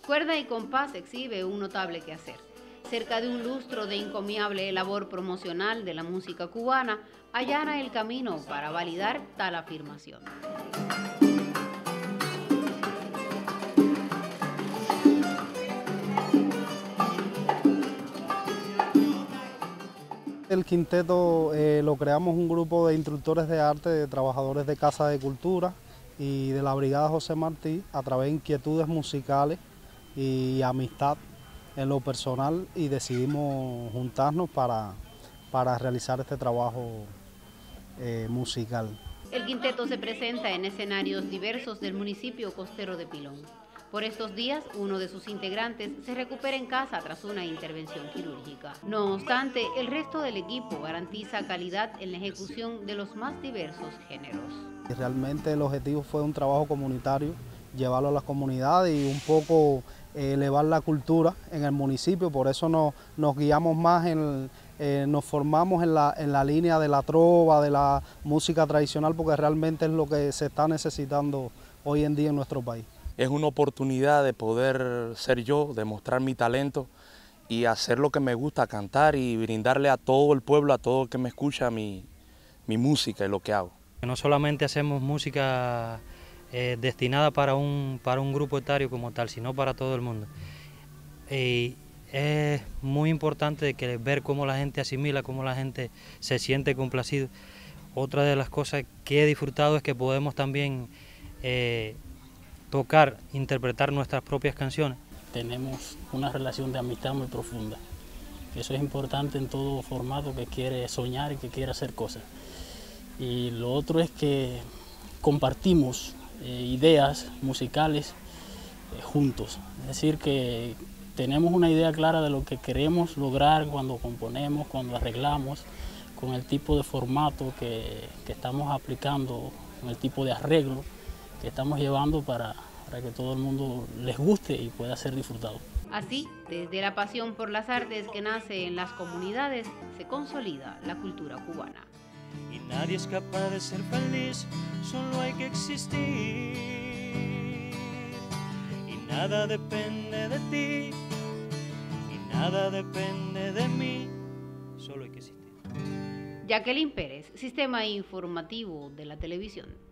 Cuerda y Compás exhibe un notable quehacer. Cerca de un lustro de encomiable labor promocional de la música cubana, allana el camino para validar tal afirmación. El quinteto lo creamos un grupo de instructores de arte, de trabajadores de Casa de Cultura y de la Brigada José Martí a través de inquietudes musicales y amistad en lo personal, y decidimos juntarnos para realizar este trabajo musical. El quinteto se presenta en escenarios diversos del municipio costero de Pilón. Por estos días, uno de sus integrantes se recupera en casa tras una intervención quirúrgica. No obstante, el resto del equipo garantiza calidad en la ejecución de los más diversos géneros. Realmente el objetivo fue un trabajo comunitario, llevarlo a las comunidades y un poco elevar la cultura en el municipio. Por eso nos guiamos más nos formamos en la línea de la trova, de la música tradicional, porque realmente es lo que se está necesitando hoy en día en nuestro país. Es una oportunidad de poder ser yo, demostrar mi talento y hacer lo que me gusta, cantar y brindarle a todo el pueblo, a todo el que me escucha mi música y lo que hago. No solamente hacemos música destinada para un grupo etario como tal, sino para todo el mundo. Y es muy importante ver cómo la gente asimila, cómo la gente se siente complacido. Otra de las cosas que he disfrutado es que podemos también tocar, interpretar nuestras propias canciones. Tenemos una relación de amistad muy profunda. Eso es importante en todo formato que quiere soñar y que quiere hacer cosas. Y lo otro es que compartimos ideas musicales juntos. Es decir, que tenemos una idea clara de lo que queremos lograr cuando componemos, cuando arreglamos, con el tipo de formato que estamos aplicando, con el tipo de arreglo que estamos llevando para que todo el mundo les guste y pueda ser disfrutado. Así, desde la pasión por las artes que nace en las comunidades, se consolida la cultura cubana. Y nadie es capaz de ser feliz, solo hay que existir. Y nada depende de ti, y nada depende de mí, solo hay que existir. Jacqueline Pérez, Sistema Informativo de la Televisión.